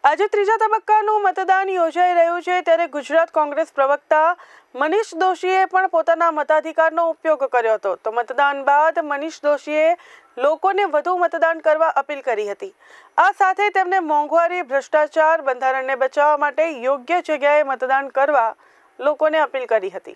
આજે ત્રીજા તબક્કાનું મતદાન યોજાઈ રહ્યું છે ત્યારે ગુજરાત કોંગ્રેસ પ્રવક્તા મનીષ દોશીએ પણ પોતાના મતાધિકારનો ઉપયોગ કર્યો હતો। તો મતદાન બાદ મનીષ દોશીએ લોકોને વધુ મતદાન કરવા અપીલ કરી હતી। આ સાથે તેમણે મોંઘવારી, ભ્રષ્ટાચાર, બંધારણને બચાવવા માટે યોગ્ય જગ્યાએ મતદાન કરવા લોકોને અપીલ કરી હતી।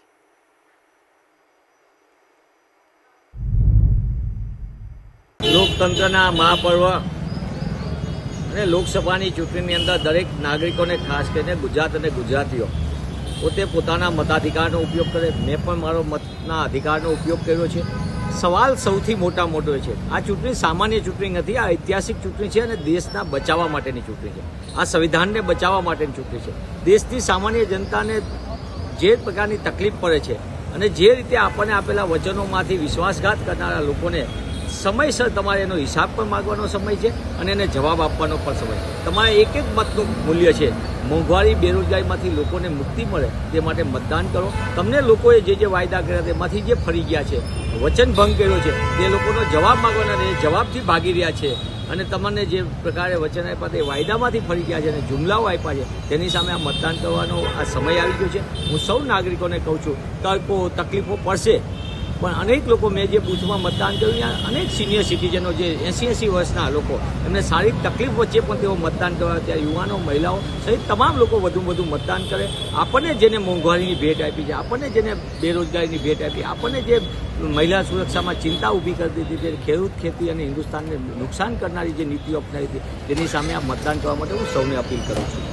લોકતંત્રના મહાપર્વ અને લોકસભાની ચૂંટણીની અંદર દરેક નાગરિકોને ખાસ કરીને ગુજરાત અને ગુજરાતીઓ પોતે પોતાના મતાધિકારનો ઉપયોગ કરે। મેં પણ મારો મતના અધિકારનો ઉપયોગ કર્યો છે। સવાલ સૌથી મોટો છે, આ ચૂંટણી સામાન્ય ચૂંટણી નથી, આ ઐતિહાસિક ચૂંટણી છે અને દેશના બચાવવા માટેની ચૂંટણી છે। આ સંવિધાનને બચાવવા માટેની ચૂંટણી છે। દેશની સામાન્ય જનતાને જે પ્રકારની તકલીફ પડે છે અને જે રીતે આપણને આપેલા વચનોમાંથી વિશ્વાસઘાત કરનારા લોકોને સમયસર તમારે એનો હિસાબ પણ માગવાનો સમય છે અને એને જવાબ આપવાનો પણ સમય છે। તમારે એક એક મતનું મૂલ્ય છે। મોંઘવારી, બેરોજગારીમાંથી લોકોને મુક્તિ મળે તે માટે મતદાન કરો। તમને લોકોએ જે વાયદા કર્યા તેમાંથી જે ફરી ગયા છે, વચન ભંગ કર્યો છે, તે લોકોનો જવાબ માગવાના છે, જવાબથી ભાગી રહ્યા છે અને તમને જે પ્રકારે વચન આપ્યા તે વાયદામાંથી ફરી ગયા છે અને જુમલાઓ આપ્યા છે, તેની સામે આ મતદાન કરવાનો આ સમય આવી ગયો છે। હું સૌ નાગરિકોને કહું છું, તકલીફો પડશે પણ અનેક લોકો મેં જે બૂથમાં મતદાન કર્યું ત્યાં અનેક સિનિયર સિટીઝનો જે 80 વર્ષના લોકો એમને શારીરિક તકલીફ વચ્ચે પણ તેઓ મતદાન કરવા, ત્યાં યુવાનો, મહિલાઓ સહિત તમામ લોકો વધુ મતદાન કરે। આપણને જેને મોંઘવારીની ભેટ આપી છે, આપણને જેને બેરોજગારીની ભેટ આપી, આપણને જે મહિલા સુરક્ષામાં ચિંતા ઊભી કરી દીધી છે, ખેડૂત, ખેતી અને હિન્દુસ્તાનને નુકસાન કરનારી જે નીતિઓ અપનાવી હતી તેની સામે આ મતદાન કરવા માટે હું સૌને અપીલ કરું છું।